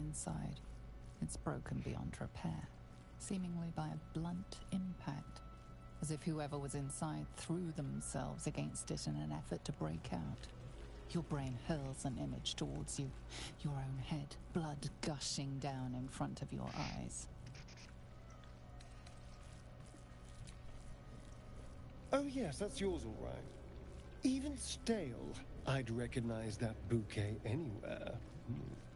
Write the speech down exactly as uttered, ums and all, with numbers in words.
inside. It's broken beyond repair, seemingly by a blunt impact, as if whoever was inside threw themselves against it in an effort to break out. Your brain hurls an image towards you, your own head, blood gushing down in front of your eyes. Oh yes, that's yours all right. Even stale, I'd recognize that bouquet anywhere. Hmm.